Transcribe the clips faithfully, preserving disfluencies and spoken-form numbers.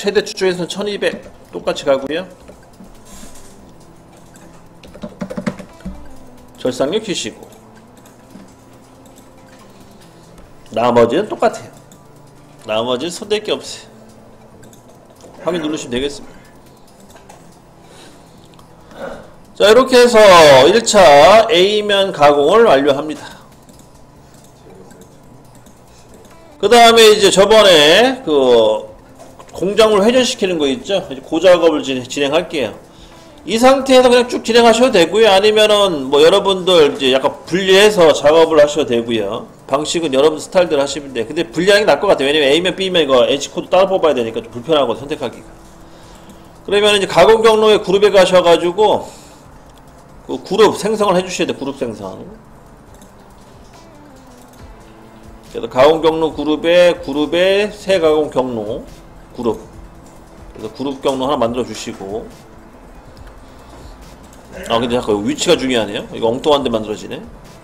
최대 추출에서는 천이백 똑같이 가고요. 절삭력 키시고 나머지는 똑같아요. 나머지는 손댈 게 없어요. 확인 누르시면 되겠습니다. 자, 이렇게 해서 일 차 A면 가공을 완료합니다. 그 다음에 이제 저번에 그 공작물 회전시키는 거 있죠? 그 작업을 진행할게요. 이 상태에서 그냥 쭉 진행하셔도 되고요. 아니면은 뭐 여러분들 이제 약간 분리해서 작업을 하셔도 되고요. 방식은 여러분 스타일대로 하시면 돼요. 근데 분리하는 게 나을 것 같아요. 왜냐면 A면 B면 이거 H코드 따로 뽑아야 되니까 좀 불편하고 선택하기가. 그러면 이제 가공 경로의 그룹에 가셔가지고 그 그룹 생성을 해주셔야 돼요. 그룹 생성. 그래서 가공 경로 그룹에 그룹에 새 가공 경로 그룹. 그래서 그룹 경로 하나 만들어 주시고. 아 근데 잠깐 위치가 중요하네요. 이거 엉뚱한 데 만들어지네.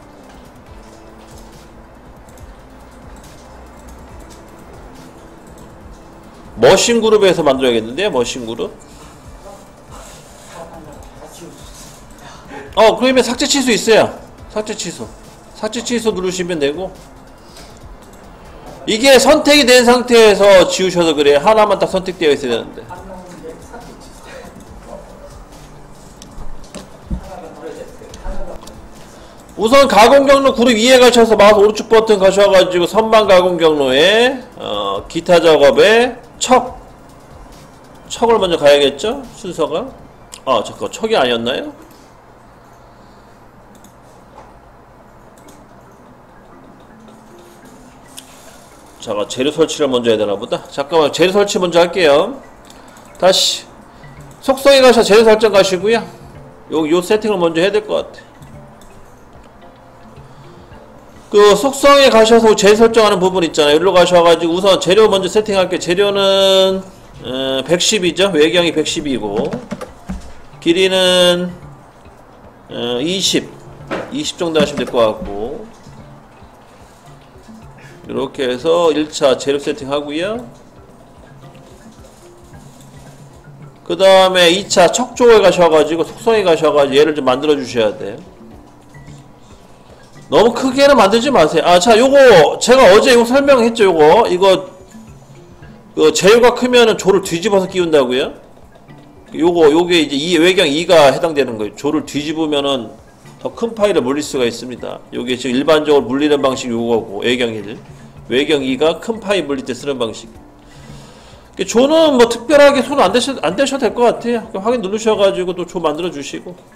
머신 그룹에서 만들어야겠는데요. 머신 그룹. 어 그러면 삭제 취소 있어요. 삭제 취소. 삭제 취소 누르시면 되고. 이게 선택이 된 상태에서 지우셔서 그래요. 하나만 딱 선택되어 있어야 되는데. 우선 가공 경로 그룹 위에 가셔서 마우스 오른쪽 버튼 가셔가지고 선반 가공 경로에 어, 기타 작업에 척 척을 먼저 가야겠죠? 순서가. 아 잠깐 척이 아니었나요? 잠깐 재료 설치를 먼저 해야 되나 보다. 잠깐만 재료 설치 먼저 할게요. 다시 속성에 가셔서 재료 설정 가시고요. 요, 요 세팅을 먼저 해야 될 것 같아. 그 속성에 가셔서 재료 설정하는 부분 있잖아요. 여기로 가셔가지고 우선 재료 먼저 세팅할게요. 재료는 어, 백십이죠. 외경이 백십이고 길이는 어, 이십 이십 정도 하시면 될 것 같고 이렇게 해서 일 차 재료 세팅 하고요. 그 다음에 이 차 척조에 가셔가지고 속성에 가셔가지고 얘를 좀 만들어 주셔야 돼요. 너무 크게는 만들지 마세요. 아, 자, 요거, 제가 어제 이거 설명했죠, 요거. 이거, 그, 재료가 크면은 조를 뒤집어서 끼운다고요? 요거, 요게 이제 이 외경 이가 해당되는 거예요. 조를 뒤집으면은 더 큰 파일을 물릴 수가 있습니다. 요게 지금 일반적으로 물리는 방식이 요거고, 외경 일. 외경 이가 큰 파일 물릴 때 쓰는 방식. 조는 뭐 특별하게 손 안 대셔도, 안 대셔도 될 것 같아요. 확인 누르셔가지고 또 조 만들어 주시고.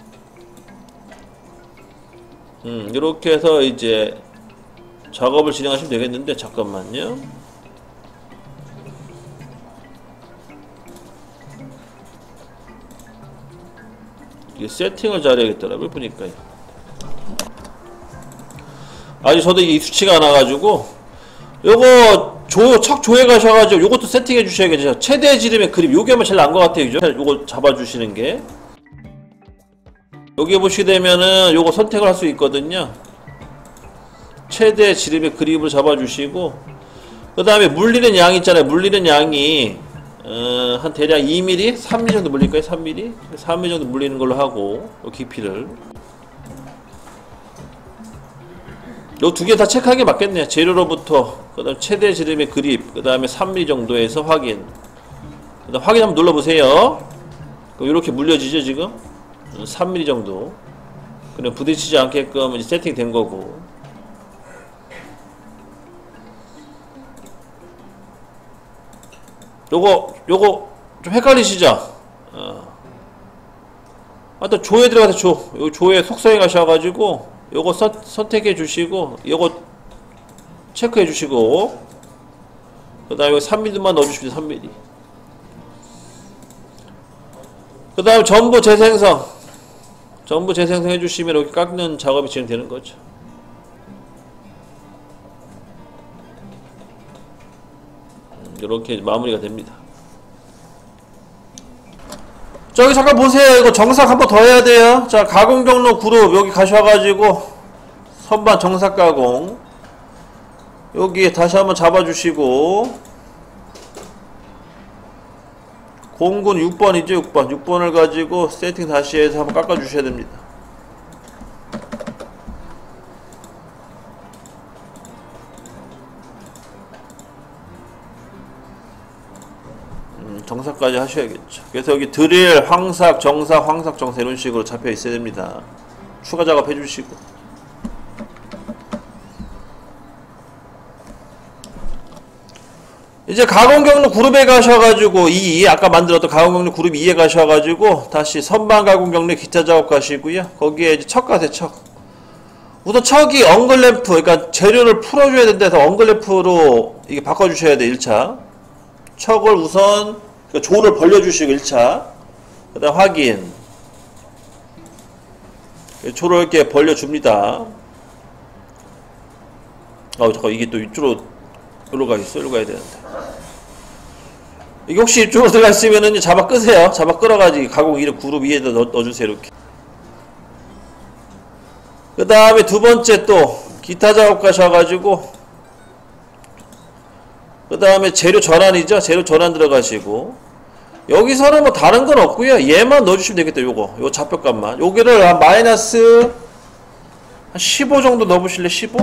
음, 이렇게 해서 이제 작업을 진행하시면 되겠는데, 잠깐만요. 이게 세팅을 잘해야겠더라고요, 보니까요. 아직 저도 이게 익숙치가 않아가지고, 요거, 조, 척 조에 가셔가지고, 요것도 세팅해 주셔야겠죠. 최대 지름의 그립, 요게 아마 제일 나은 것 같아요, 그죠? 요거 잡아주시는 게. 여기 보시게 되면은 요거 선택을 할 수 있거든요. 최대 지름의 그립을 잡아주시고 그 다음에 물리는 양 있잖아요. 물리는 양이 어, 한 대략 이 밀리미터? 삼 밀리미터 정도 물릴까요? 삼 밀리미터? 삼 밀리미터 정도 물리는 걸로 하고 요 깊이를 요 두 개 다 체크하는 게 맞겠네요. 재료로부터 그 다음 최대 지름의 그립 그 다음에 삼 밀리미터 정도에서 확인 그 다음 확인 한번 눌러보세요. 그럼 이렇게 물려지죠 지금? 삼 밀리미터 정도 그냥 부딪히지 않게끔 이제 세팅 된 거고 요거 요거 좀 헷갈리시죠? 어. 하여튼 조에 들어가서 조 요 조에 속성에 가셔가지고 요거 서, 선택해 주시고 요거 체크해 주시고 그 다음에 삼 밀리미터만 넣어주십시오. 삼 밀리미터 그 다음 전부 재생성 전부 재생성 해주시면 이렇게 깎는 작업이 진행되는 거죠. 이렇게 마무리가 됩니다. 저기 잠깐 보세요. 이거 정삭 한번 더 해야 돼요. 자, 가공 경로 그룹 여기 가셔가지고 선반 정삭 가공 여기 다시 한번 잡아주시고 봉군 육 번이죠. 육 번 육 번을 가지고 세팅 다시 해서 한번 깎아 주셔야 됩니다. 음, 정사까지 하셔야겠죠. 그래서 여기 드릴, 황삭, 정사, 황삭, 정사 이런 식으로 잡혀 있어야 됩니다. 추가 작업 해주시고. 이제 가공경로 그룹에 가셔가지고 이 아까 만들었던 가공경로 그룹 이에 가셔가지고 다시 선반 가공경로 기타 작업 가시고요. 거기에 이제 척 가세요. 척. 우선 척이 엉글램프, 그러니까 재료를 풀어줘야 된다서 엉글램프로 이게 바꿔주셔야 돼. 일 차 척을 우선 그러니까 조를 벌려주시고 일 차 그 다음 확인. 조를 이렇게 벌려줍니다. 어 잠깐 이게 또 이쪽으로 여기로 가 있어. 여기로 가야 되는데. 이게 혹시 이쪽으로 들어가 있으면은 잡아 끄세요. 잡아 끌어가지고 가공 이름 그룹 위에다 넣, 넣어주세요. 이렇게. 그 다음에 두 번째 또 기타 작업 가셔가지고 그 다음에 재료 전환이죠. 재료 전환 들어가시고 여기서는 뭐 다른 건 없고요. 얘만 넣어주시면 되겠다. 요거 요 좌표값만 여기를 한 마이너스 한 십오 정도 넣어보실래? 십오?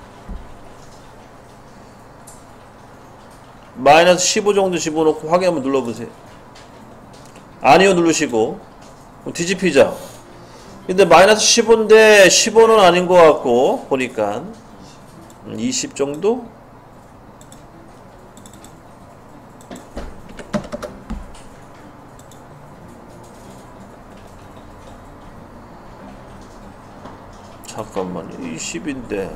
마이너스 십오 정도 집어넣고 확인 한번 눌러보세요. 아니요 누르시고 그럼 뒤집히죠. 근데 마이너스 십오인데 십오는 아닌 것 같고 보니까 이십 정도? 잠깐만요. 이십인데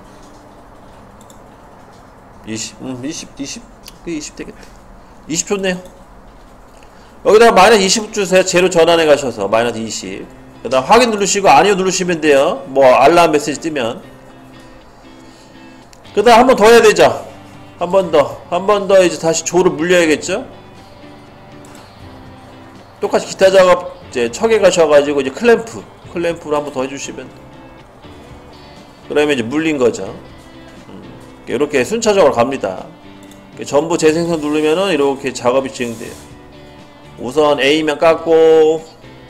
이십, 음, 이십, 이십, 이십 되겠다. 이십 좋네요. 여기다가 마이너스 이십 주세요. 재료 전환해 가셔서 마이너스 이십. 그 다음 확인 누르시고 아니요 누르시면 돼요. 뭐 알람 메시지 뜨면. 그 다음 한 번 더 해야 되죠. 한 번 더. 한 번 더 이제 다시 조를 물려야겠죠. 똑같이 기타 작업 이제 척에 가셔가지고 이제 클램프. 클램프로 한 번 더 해주시면. 그러면 이제 물린 거죠. 이렇게 순차적으로 갑니다. 전부 재생성 누르면은 이렇게 작업이 진행돼요. 우선 A면 깎고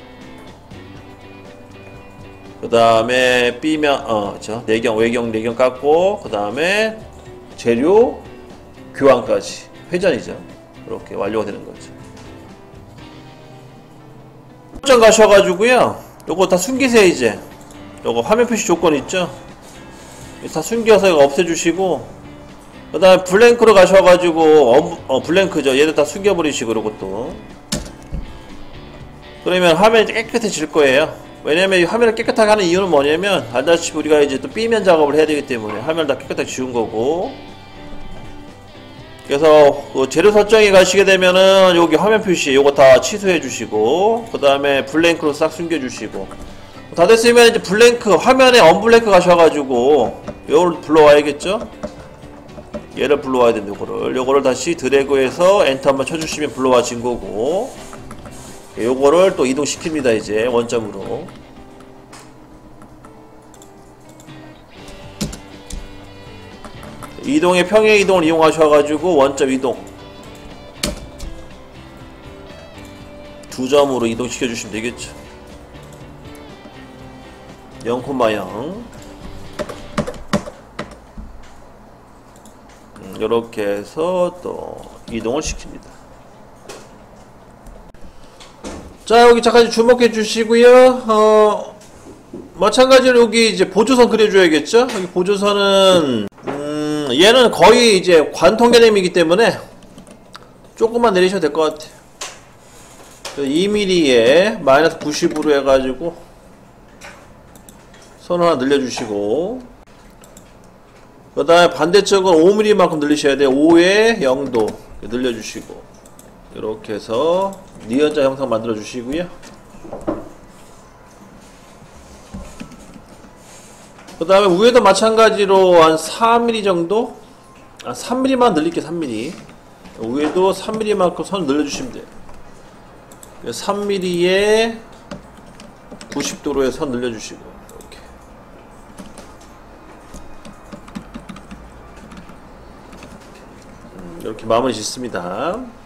그 다음에 B면 어 그쵸 내경 외경 내경 깎고 그 다음에 재료 교환까지 회전이죠. 이렇게 완료가 되는 거죠. 설정 가셔가지고요. 요거 다 숨기세요. 이제 요거 화면 표시 조건 있죠. 다 숨겨서 이거 없애주시고 그 다음에 블랭크로 가셔가지고 어, 어 블랭크죠. 얘들 다 숨겨버리시고 이것도 그러면 화면이 깨끗해질 거예요. 왜냐면 이 화면을 깨끗하게 하는 이유는 뭐냐면 알다시피 우리가 이제 또 B면 작업을 해야 되기 때문에 화면을 다 깨끗하게 지운 거고 그래서 그 재료 설정에 가시게 되면은 여기 화면 표시 요거 다 취소해 주시고 그 다음에 블랭크로 싹 숨겨 주시고 다 됐으면 이제 블랭크 화면에 언블랭크 가셔가지고 요걸 불러와야겠죠. 얘를 불러와야 됩니다. 요거를 요거를 다시 드래그해서 엔터 한번 쳐주시면 불러와진 거고 요거를 또 이동시킵니다. 이제 원점으로 이동의 평행 이동을 이용하셔가지고 원점 이동 두 점으로 이동시켜 주시면 되겠죠. 영 콤마 영 음, 이렇게 해서 또 이동을 시킵니다. 자 여기 잠깐 주목해 주시고요. 어, 마찬가지로 여기 이제 보조선 그려줘야겠죠. 여기 보조선은 음, 얘는 거의 이제 관통 개념이기 때문에 조금만 내리셔도 될 것 같아요. 이 밀리미터에 마이너스 구십으로 해가지고 선 하나 늘려주시고 그 다음에 반대쪽은 오 밀리미터만큼 늘리셔야 돼요. 오에 영도 늘려주시고 이렇게 해서 니은자 형상 만들어 주시고요. 그 다음에 위에도 마찬가지로 한 사 밀리미터 정도? 아 삼 밀리미터만 늘릴게요. 삼 밀리미터 위에도 삼 밀리미터만큼 선 늘려주시면 돼요. 삼 밀리미터에 구십 도로에 선 늘려주시고 이렇게 음, 이렇게 마무리 짓습니다.